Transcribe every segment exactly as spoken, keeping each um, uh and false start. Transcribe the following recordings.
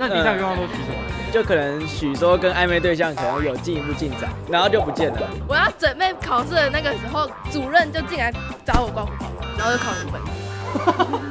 那你第三个愿望都许什么？ 就可能许说跟暧昧对象可能有进一步进展，然后就不见了。 我要准备考试的那个时候，主任就进来找我刮胡泡，然后就考零分。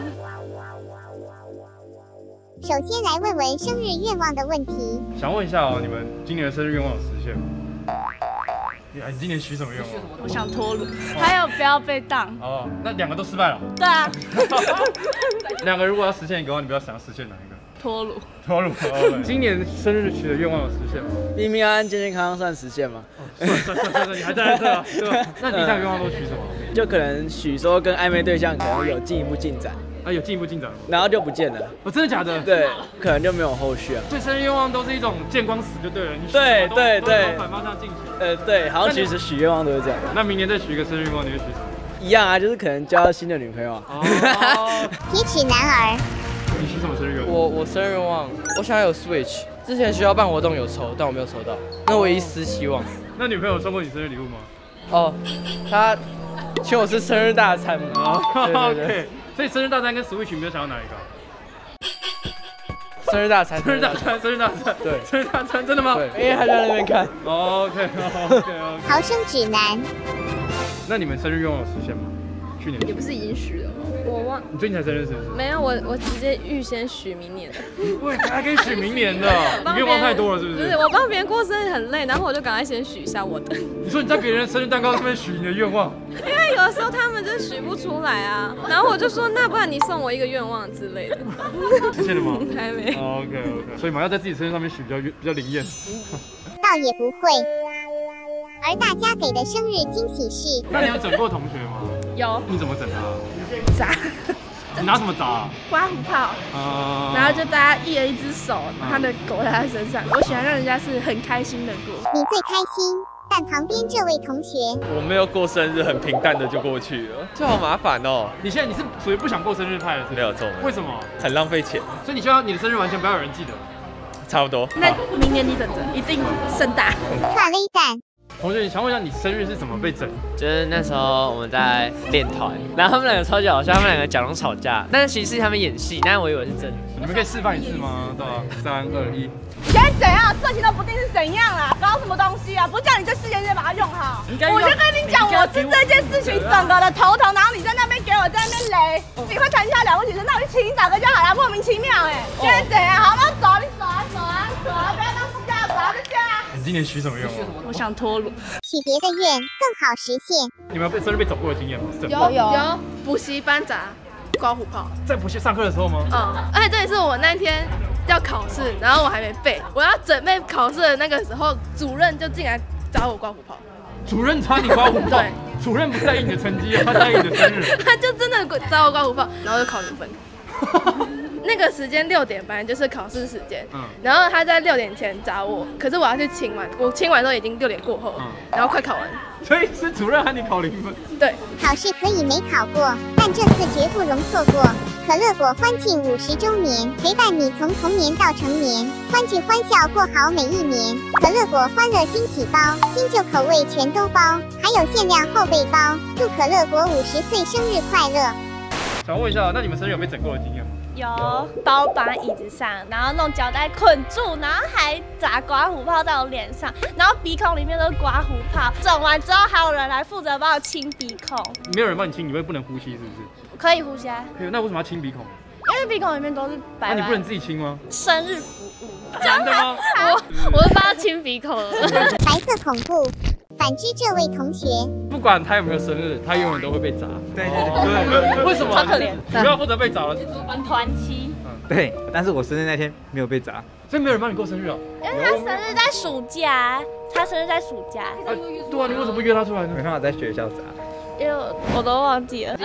首先来问问生日愿望的问题。 想问一下哦，你们今年的生日愿望有实现吗？你今年许什么愿望？ 我想脱乳，还有不要被当。 哦，那两个都失败了。 对啊。 两个如果要实现一个话，你比较想要实现哪一个？ 脱乳。 脱乳。今年生日许的愿望有实现吗？ 平平安安、健健康康算实现吗？ 算算算算算，你还在这啊？对吧？那第三个愿望都许什么？ 就可能许说跟暧昧对象可能有进一步进展。 啊，有进一步进展， 然后就不见了。 哦，真的假的？ 对，可能就没有后续啊。 所以生日愿望都是一种见光死就对了。你对对对， 反方向进行。 呃，对，好像其实许愿望都是这样。 那明年再许一个生日愿望，你会许什么？ 一样啊，就是可能交到新的女朋友啊。 哦。铁齿男儿。 你许什么生日愿望？ 我我生日愿望，我想要有 Switch。之前学校办活动有抽，但我没有抽到，那我一丝希望。 那女朋友送过你生日礼物吗？ 哦，她请我吃生日大餐嘛。 哦，对对对。所以生日大餐跟 Switch 你比较想要哪一个？ 生日大餐， 生日大餐，生日大餐， 对， 生日大餐，真的吗？ 对，因为他在那边看。 OK OK OK。 逃生指南。 那你们生日愿望有实现吗？去年也不是已经许了吗？我忘。 你最近才生日是不是？ 没有，我我直接预先许明年的。 喂，还可以许明年的，你愿望太多了是不是？ 不是，我帮别人过生日很累，然后我就赶快先许一下我的。 你说你在别人生日蛋糕上面许你的愿望？ 因为有的时候他们就许不出来啊，然后我就说那不然你送我一个愿望之类的。 实现了吗？ 还没。 OK OK。所以嘛，要在自己生日上面许比较比较灵验。 倒也不会。而大家给的生日惊喜是…… 那你有整过同学吗？ 有。 你怎么整他？ 砸。 你拿什么砸啊？ 刮胡泡。 呃。 然后就大家一人一只手，他的狗在他身上。我喜欢让人家是很开心的过。 你最开心，但旁边这位同学， 我没有过生日，很平淡的就过去了，这好麻烦哦。 你现在你是属于不想过生日派的， 没有错。 为什么？ 很浪费钱。 所以你希望你的生日完全不要有人记得。 差不多。 那明年你等着，一定盛大。 串勒蛋。 同学，你想问一下，你生日是怎么被整？ 就是那时候我们在练团，然后他们两个超级好笑，他们两个假装吵架，但是其实是他们演戏，但是我以为是真的。 你们可以示范一次吗？对吧？三二一。 你现在怎样？事情都不定是怎样啦？搞什么东西啊？不是叫你这事件先把它用好。我就跟你讲，我是这件事情整个的头头，然后你在那边给我在那边雷，你会谈下了不起是，那我就请你打个就好了，莫名其妙哎。现在怎样？好，我们走，你走啊走啊走啊，不要当副驾，走啊就这样。 你今年许什么愿望？ 我想脱乳。 许别的愿更好实现。 你们有被生日被走过的经验吗？ 有有有，补习班砸刮胡泡。 在补习上课的时候吗？ 嗯，而且这也是我那天要考试，然后我还没背，我要准备考试的那个时候，主任就进来找我刮胡泡。 主任抓你刮胡泡？对，主任不在意你的成绩，他在意你的生日。 他就真的找我刮胡泡，然后就考零分。那个时间六点半就是考试时间，嗯，然后他在六点前找我，可是我要去清完，我清完之后已经六点过后，嗯，然后快考完， 所以是主任喊你考零分。 对， 考试可以没考过，但这次绝不容错过。可乐果欢庆五十周年，陪伴你从童年到成年，欢聚欢笑过好每一年。可乐果欢乐惊喜包，新旧口味全都包，还有限量后备包。祝可乐果五十岁生日快乐！ 想问一下，那你们生日有被整过的经验吗？ 有，包绑在椅子上，然后弄胶带捆住，然后还砸刮胡泡在我脸上，然后鼻孔里面都是刮胡泡。整完之后还有人来负责帮我清鼻孔。 没有人帮你清，你会不能呼吸是不是？ 可以呼吸啊。 可以，那为什么要清鼻孔？ 因为鼻孔里面都是白白。 那你不能自己清吗？ 生日服务。 真的吗？ 我我是帮他清鼻孔了。 白色恐怖。反之，这位同学， 不管他有没有生日，他永远都会被砸。 对对对，为什么？ 超可怜。 主要负责被砸了。 团期。 对，但是我生日那天没有被砸， 所以没有人帮你过生日啊？ 因为他生日在暑假，他生日在暑假。 啊，对啊，你为什么不约他出来呢？ 没办法在学校砸， 因为我我都忘记了。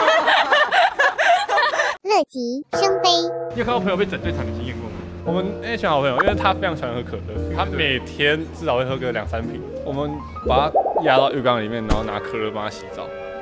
乐极生悲。 你有看到朋友被整最惨的经验过吗？ 我们那群好朋友，因为他非常喜欢喝可乐，他每天至少会喝个两三瓶。我们把他压到浴缸里面，然后拿可乐帮他洗澡。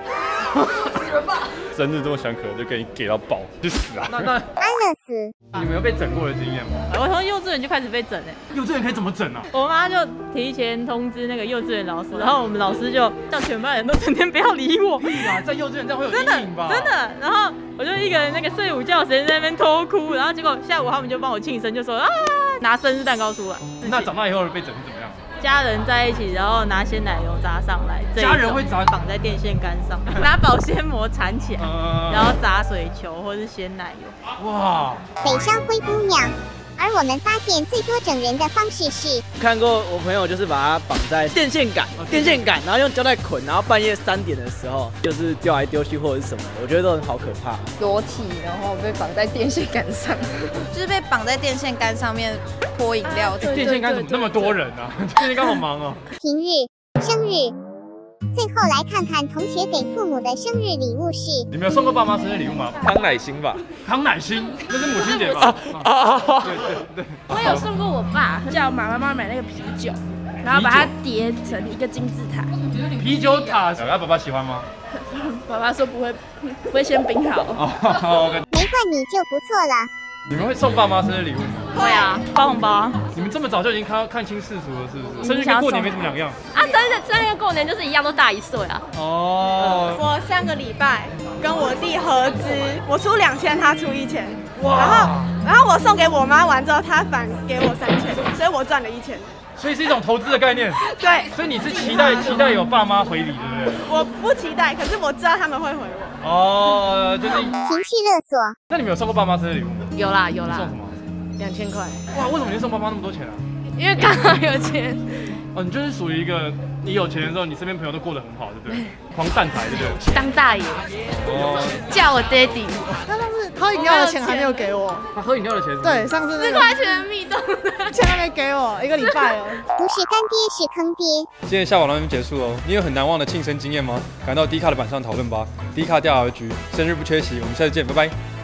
死人吧！生日这么喜欢可乐，就给你给到爆，去死啊！ 那那安乐死。 你们有被整过的经验吗？ 我从幼稚园就开始被整哎。 幼稚园可以怎么整啊？ 我妈就提前通知那个幼稚园老师，然后我们老师就叫全班人都整天不要理我。 呀，在幼稚园这样会有阴影吧？ 真的，然后我就一个人那个睡午觉时间在那边偷哭，然后结果下午他们就帮我庆生，就说啊拿生日蛋糕出来。 那长大以后被整是怎么样？ 家人在一起，然后拿鲜奶油砸上来， 家人会砸绑在电线杆上，拿保鲜膜缠起来，然后砸水球或是鲜奶油。 哇！ 北上灰姑娘。而我们发现最多整人的方式是， 看过我朋友就是把它绑在电线杆，电线杆，然后用胶带捆，然后半夜三点的时候就是丢来丢去或者是什么的，我觉得都很好可怕。 裸体，然后被绑在电线杆上， 就是被绑在电线杆上面泼饮料。 电线杆怎么那么多人啊？电线杆好忙哦。 平日、生日。最后来看看同学给父母的生日礼物是。 你们有送过爸妈生日礼物吗？ 康乃馨吧。 康乃馨，那是母亲节吧？啊啊啊！对对对。 我有送过我爸，叫妈妈买那个啤酒，然后把它叠成一个金字塔。 啤酒塔，那爸爸喜欢吗？ 爸爸说不会，不会先冰好。 没换你就不错了。 你们会送爸妈生日礼物吗？ 会啊，包红包。 你们这么早就已经看看清世俗了，是不是？生日跟过年没什么两样。 啊，生日生日跟过年就是一样，都大一岁啊。 哦。 我上个礼拜跟我弟合资，我出两千，他出一千。哇。然后然后我送给我妈完之后，他反给我三千，所以我赚了一千。 所以是一种投资的概念。 对。 所以你是期待期待有爸妈回礼，对不对？ 我不期待，可是我知道他们会回我。 哦，就是情绪勒索。 那你们有送过爸妈生日礼物吗？ 有啦有啦。 送什么？ 两千块。 哇，为什么你送爸妈那么多钱啊？ 因为刚好有钱。 哦，你就是属于一个，你有钱的时候，你身边朋友都过得很好，对不对？狂散财，对不对？ 当大爷。哦。叫我爹地。 他上次喝饮料的钱还没有给我。 他喝饮料的钱？ 对，上次四块钱的蜜冻， 钱还没给我，一个礼拜了。 不是干爹是坑爹。 今天下午到这边结束哦。你有很难忘的庆生经验吗？赶到 D 卡的板上讨论吧。D 卡调查局，生日不缺席，我们下次见，拜拜。